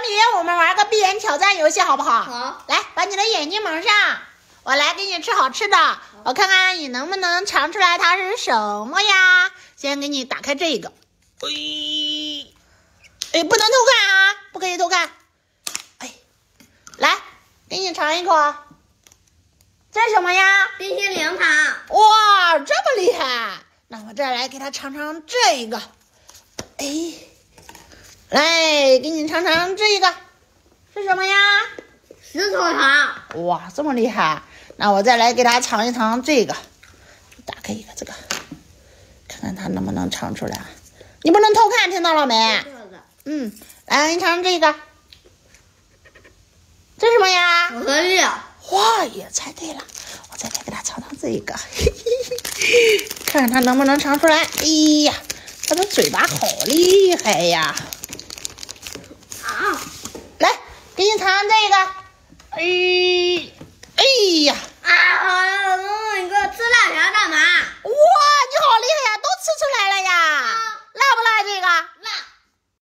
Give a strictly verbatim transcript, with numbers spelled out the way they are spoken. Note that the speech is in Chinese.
我们玩个闭眼挑战游戏好不好？ 好。 来，把你的眼睛蒙上，我来给你吃好吃的，我看看你能不能尝出来它是什么呀？先给你打开这个。哎，哎，不能偷看啊，不可以偷看。哎，来，给你尝一口。这是什么呀？ 冰淇淋糖。 哇，这么厉害！那我再来给他尝尝这个。哎，来给你尝尝这个，是什么呀？ 石头糖。 哇，这么厉害！那我再来给他尝一尝这个，打开一个这个，看看他能不能尝出来。你不能偷看，听到了没？嗯，来你尝这个，这是什么呀？ 巧克力。 哇，也猜对了。我再来给他尝尝这个，嘿嘿嘿，看看他能不能尝出来。哎呀，他的嘴巴好厉害呀！ 啊， 来，给你尝尝这个。哎。